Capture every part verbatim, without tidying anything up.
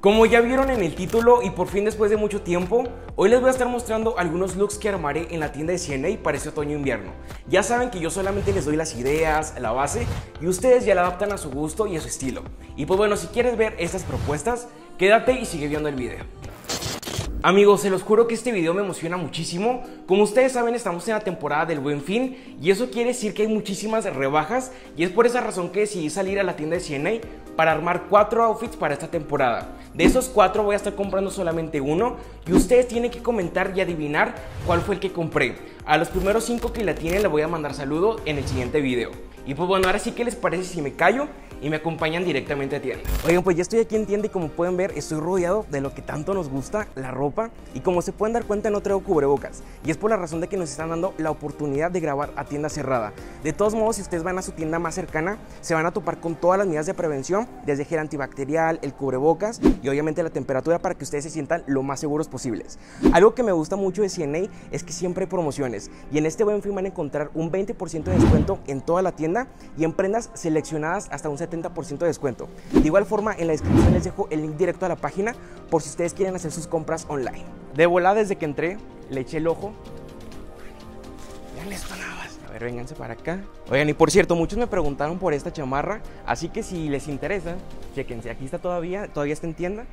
Como ya vieron en el título y por fin después de mucho tiempo, hoy les voy a estar mostrando algunos looks que armaré en la tienda de C N A para este otoño-invierno. Ya saben que yo solamente les doy las ideas, la base, y ustedes ya la adaptan a su gusto y a su estilo. Y pues bueno, si quieres ver estas propuestas, quédate y sigue viendo el video. Amigos, se los juro que este video me emociona muchísimo. Como ustedes saben, estamos en la temporada del Buen Fin y eso quiere decir que hay muchísimas rebajas, y es por esa razón que decidí salir a la tienda de C N A para armar cuatro outfits para esta temporada. De esos cuatro voy a estar comprando solamente uno y ustedes tienen que comentar y adivinar cuál fue el que compré. A los primeros cinco que la tienen les voy a mandar saludo en el siguiente video. Y pues bueno, ahora sí, ¿qué les parece si me callo y me acompañan directamente a tienda? Oigan, pues ya estoy aquí en tienda y como pueden ver estoy rodeado de lo que tanto nos gusta, la ropa. Y como se pueden dar cuenta, no traigo cubrebocas, y es por la razón de que nos están dando la oportunidad de grabar a tienda cerrada. De todos modos, si ustedes van a su tienda más cercana, se van a topar con todas las medidas de prevención, desde gel antibacterial, el cubrebocas y obviamente la temperatura, para que ustedes se sientan lo más seguros posibles. Algo que me gusta mucho de C N A es que siempre hay promociones, y en este Buen Fin van a encontrar un veinte por ciento de descuento en toda la tienda y en prendas seleccionadas hasta un setenta por ciento de descuento. De igual forma, en la descripción les dejo el link directo a la página por si ustedes quieren hacer sus compras online. De volada, desde que entré, le eché el ojo. Vean esto nada más. A ver, vénganse para acá. Oigan, y por cierto, muchos me preguntaron por esta chamarra, así que si les interesa, chequense, aquí está todavía, todavía está en tienda.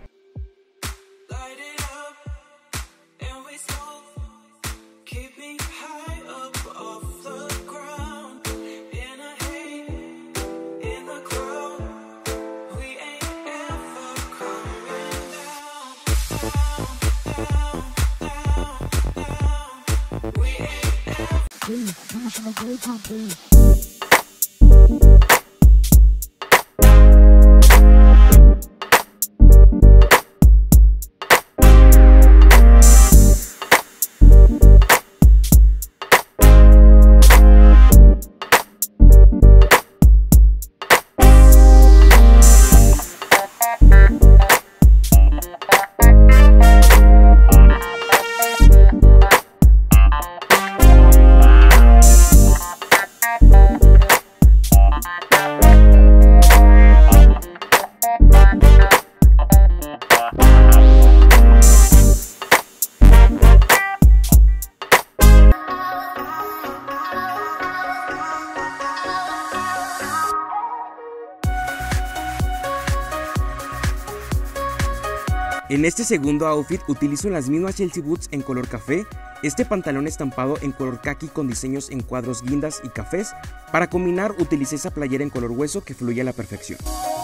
En este segundo outfit utilizo las mismas Chelsea Boots en color café, este pantalón estampado en color khaki con diseños en cuadros, guindas y cafés. Para combinar utilicé esa playera en color hueso que fluye a la perfección.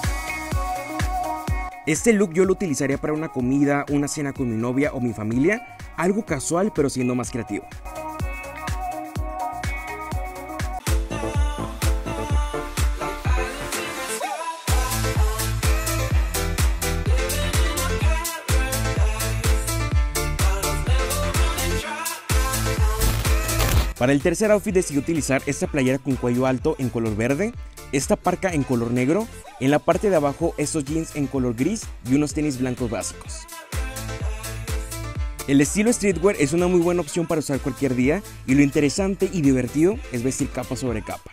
Este look yo lo utilizaría para una comida, una cena con mi novia o mi familia, algo casual pero siendo más creativo. Para el tercer outfit decidí utilizar esta playera con cuello alto en color verde, esta parca en color negro, en la parte de abajo estos jeans en color gris y unos tenis blancos básicos. El estilo streetwear es una muy buena opción para usar cualquier día, y lo interesante y divertido es vestir capa sobre capa.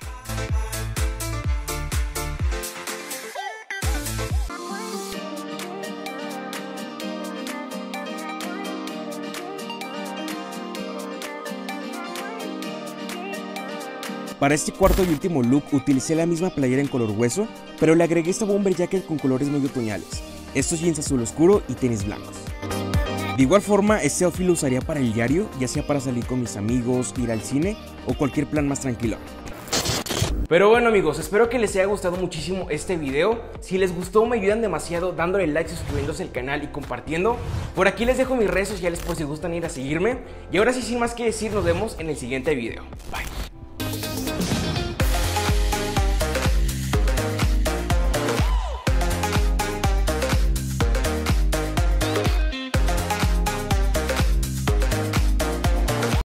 Para este cuarto y último look utilicé la misma playera en color hueso, pero le agregué esta bomber jacket con colores muy otoñales, estos jeans azul oscuro y tenis blancos. De igual forma, este outfit lo usaría para el diario, ya sea para salir con mis amigos, ir al cine o cualquier plan más tranquilo. Pero bueno amigos, espero que les haya gustado muchísimo este video. Si les gustó, me ayudan demasiado dándole like, suscribiéndose al canal y compartiendo. Por aquí les dejo mis redes sociales por si gustan ir a seguirme. Y ahora sí, sin más que decir, nos vemos en el siguiente video. Bye.